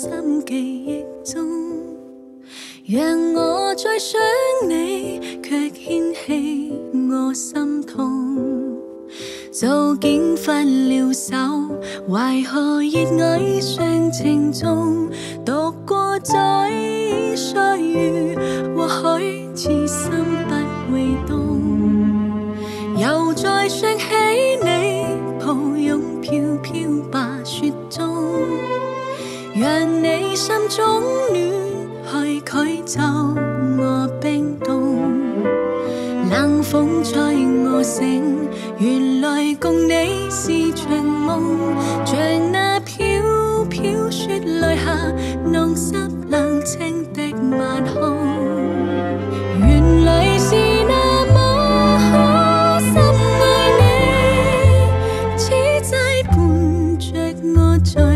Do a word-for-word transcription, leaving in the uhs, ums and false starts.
心記憶中，讓我再想你，卻牽起我心痛。早竟分了手，為何熱愛上情中，讀過在歲月，或許痴心不會動。又再想起你，抱擁飄飄白雪中，讓你心中暖去驅走我冰凍。冷風吹我醒，原來共你是場夢，像那飄飄雪淚下弄濕冷清的晚空。原來是那麼可深愛你，此際伴着我在